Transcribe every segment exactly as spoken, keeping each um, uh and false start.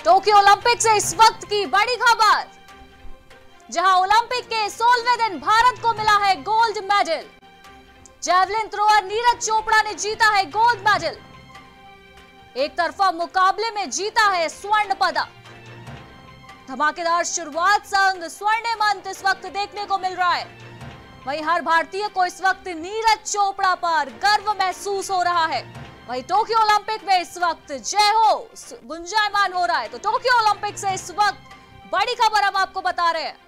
Tokyo Olympic से इस वक्त की बड़ी खबर, जहां ओलंपिक के सोलहवें दिन भारत को मिला है gold medal. Javelin thrower Neeraj Chopra ने जीता है गोल्ड मेडल। एक तरफा मुकाबले में जीता है स्वर्ण पदक। धमाकेदार शुरुआत संग स्वर्णिम अंत इस वक्त देखने को मिल रहा है। वहीं हर भारतीय को इस वक्त नीरज चोपड़ा पर गर्व महसूस हो रहा है। वहीं टोक्यो ओलंपिक में इस वक्त जय हो गुंजायमान हो रहा है। तो टोक्यो ओलंपिक से इस वक्त बड़ी खबर हम आपको बता रहे हैं।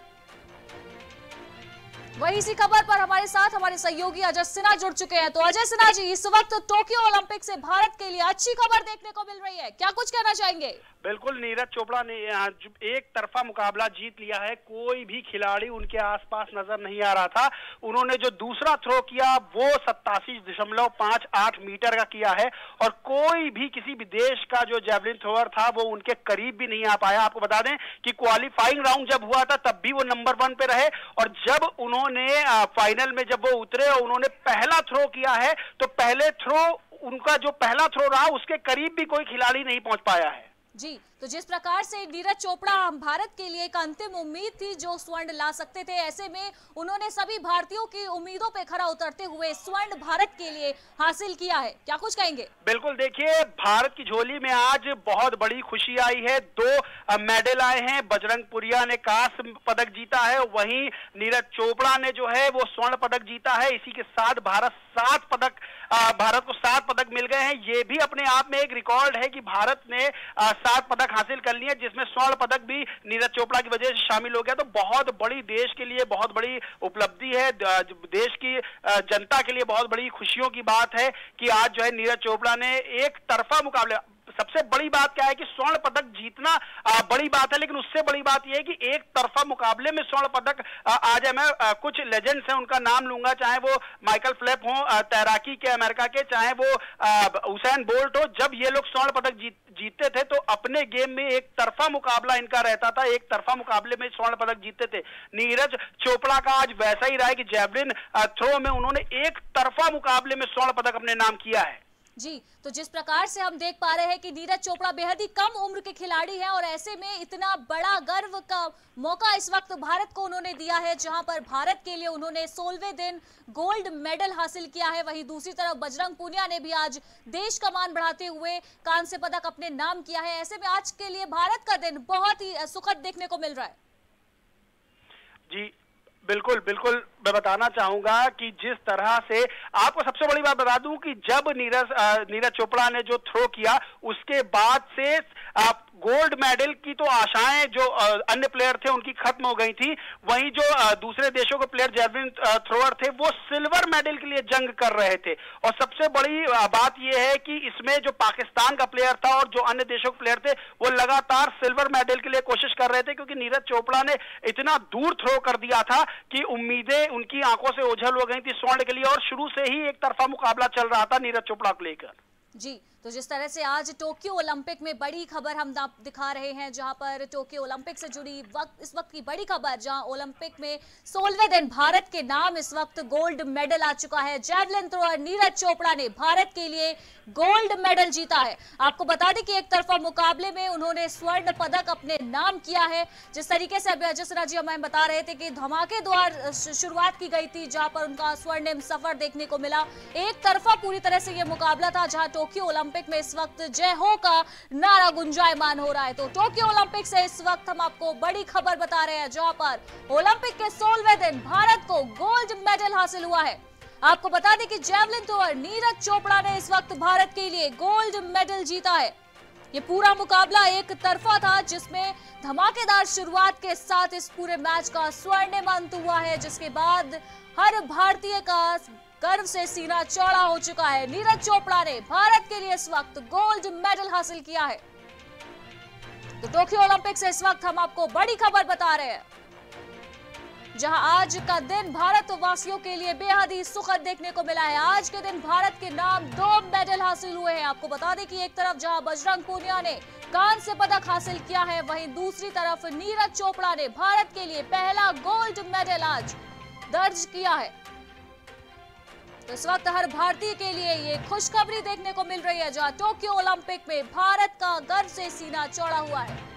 वही इसी खबर पर हमारे साथ हमारे सहयोगी अजय सिन्हा जुड़ चुके हैं। तो अजय सिन्हा जी, इस वक्त टोक्यो ओलंपिक से भारत के लिए अच्छी खबर देखने को मिल रही है, क्या कुछ कहना चाहेंगे? बिल्कुल, नीरज चोपड़ा ने एक तरफा मुकाबला जीत लिया है। कोई भी खिलाड़ी उनके आसपास नजर नहीं आ रहा था। उन्होंने जो दूसरा थ्रो किया वो सत्तासी दशमलव पांच आठ मीटर का किया है और कोई भी किसी भी देश का जो जैवलिन थ्रोअर था वो उनके करीब भी नहीं आ पाया। आपको बता दें कि क्वालिफाइंग राउंड जब हुआ था तब भी वो नंबर वन पे रहे और जब उन्होंने फाइनल में जब वो उतरे और उन्होंने पहला थ्रो किया है तो पहले थ्रो उनका जो पहला थ्रो रहा उसके करीब भी कोई खिलाड़ी नहीं पहुंच पाया है। जी, तो जिस प्रकार से नीरज चोपड़ा हम भारत के लिए एक अंतिम उम्मीद थी जो स्वर्ण ला सकते थे, ऐसे में उन्होंने सभी भारतीयों की उम्मीदों पे खरा उतरते हुए स्वर्ण भारत के लिए हासिल किया है, क्या कुछ कहेंगे? बिल्कुल, देखिए भारत की झोली में आज बहुत बड़ी खुशी आई है। दो मेडल आए हैं। बजरंग पुनिया ने कांस्य पदक जीता है, वहीं नीरज चोपड़ा ने जो है वो स्वर्ण पदक जीता है। इसी के साथ भारत सात पदक भारत को सात पदक मिल गए हैं। ये भी अपने आप में एक रिकॉर्ड है कि भारत ने सात पदक हासिल कर लिए, जिसमें स्वर्ण पदक भी नीरज चोपड़ा की वजह से शामिल हो गया। तो बहुत बड़ी, देश के लिए बहुत बड़ी उपलब्धि है, देश की जनता के लिए बहुत बड़ी खुशियों की बात है कि आज जो है नीरज चोपड़ा ने एक तरफा मुकाबले, सबसे बड़ी बात क्या है कि स्वर्ण पदक जीतना आ, बड़ी बात है, लेकिन उससे बड़ी बात यह है कि एक तरफा मुकाबले में स्वर्ण पदक आ, आ जाए। मैं आ, कुछ लेजेंड्स हैं उनका नाम लूंगा, चाहे वो माइकल फेल्प्स हो तैराकी के अमेरिका के, चाहे वो हुसैन बोल्ट हो। जब ये लोग स्वर्ण पदक जीत जीतते थे तो अपने गेम में एक तरफा मुकाबला इनका रहता था, एक तरफा मुकाबले में स्वर्ण पदक जीतते थे। नीरज चोपड़ा का आज वैसा ही रहा है कि जैवलिन थ्रो में उन्होंने एक तरफा मुकाबले में स्वर्ण पदक अपने नाम किया है। जी, तो जिस प्रकार से हम देख पा रहे हैं कि नीरज चोपड़ा बेहद ही कम उम्र के खिलाड़ी हैं और ऐसे में इतना बड़ा गर्व का मौका इस वक्त भारत को उन्होंने दिया है, जहां पर भारत के लिए उन्होंने सोलहवें दिन गोल्ड मेडल हासिल किया है। वहीं दूसरी तरफ बजरंग पुनिया ने भी आज देश का मान बढ़ाते हुए कांस्य पदक अपने नाम किया है। ऐसे में आज के लिए भारत का दिन बहुत ही सुखद देखने को मिल रहा है। जी बिल्कुल बिल्कुल, मैं बताना चाहूंगा कि जिस तरह से, आपको सबसे बड़ी बात बता दूं कि जब नीरज नीरज चोपड़ा ने जो थ्रो किया उसके बाद से आप गोल्ड मेडल की तो आशाएं जो अन्य प्लेयर थे उनकी खत्म हो गई थी। वहीं जो दूसरे देशों के प्लेयर जैवलिन थ्रोअर थे वो सिल्वर मेडल के लिए जंग कर रहे थे। और सबसे बड़ी बात यह है कि इसमें जो पाकिस्तान का प्लेयर था और जो अन्य देशों के प्लेयर थे वो लगातार सिल्वर मेडल के लिए कोशिश कर रहे थे, क्योंकि नीरज चोपड़ा ने इतना दूर थ्रो कर दिया था कि उम्मीदें उनकी आंखों से ओझल हो गई थी स्वर्ण के लिए और शुरू से ही एक तरफा मुकाबला चल रहा था नीरज चोपड़ा को लेकर। जी, तो जिस तरह से आज टोक्यो ओलंपिक में बड़ी खबर हम दिखा रहे हैं, जहां पर टोक्यो ओलंपिक से जुड़ी वक्त इस वक्त की बड़ी खबर, जहां ओलंपिक में सोलहवें दिन भारत के नाम इस वक्त गोल्ड मेडल आ चुका है। जैवलिन थ्रोअर नीरज चोपड़ा ने भारत के लिए गोल्ड मेडल जीता है। आपको बता दें कि एक तरफा मुकाबले में उन्होंने स्वर्ण पदक अपने नाम किया है। जिस तरीके से अभी अजय सिन्हा जी हमें बता रहे थे कि धमाकेदार शुरुआत की गई थी, जहां पर उनका स्वर्णिम सफर देखने को मिला। एक तरफा पूरी तरह से यह मुकाबला था, जहां टोक्यो ओलंपिक में इस वक्त जय हो का नारा गुंजायमान हो रहा है। तो टोक्यो ओलंपिक से इस वक्त हम आपको बड़ी खबर बता रहे हैं, जहां पर ओलंपिक के सोलहवें दिन भारत को गोल्ड मेडल हासिल हुआ है। आपको बता दें कि जैवलिन थ्रोअर नीरज चोपड़ा ने इस वक्त भारत के लिए गोल्ड मेडल जीता है। ये पूरा मुकाबला एक तरफा था, जिसमें धमाकेदार शुरुआत के साथ इस पूरे मैच का स्वर्णिम अंत हुआ है, जिसके बाद हर भारतीय का गर्व से सीना चौड़ा हो चुका है। नीरज चोपड़ा ने भारत के लिए इस वक्त गोल्ड मेडल हासिल किया है। तो टोक्यो ओलंपिक से इस वक्त हम आपको बड़ी खबर बता रहे हैं, जहां आज का दिन भारत वासियों के लिए बेहद ही सुखद देखने को मिला है। आज के दिन भारत के नाम दो मेडल हासिल हुए हैं। आपको बता दें कि एक तरफ जहां बजरंग पुनिया ने कांस्य पदक हासिल किया है, वहीं दूसरी तरफ नीरज चोपड़ा ने भारत के लिए पहला गोल्ड मेडल आज दर्ज किया है। तो इस वक्त हर भारतीय के लिए ये खुशखबरी देखने को मिल रही है, जहां टोक्यो ओलंपिक में भारत का गर्व से सीना चौड़ा हुआ है।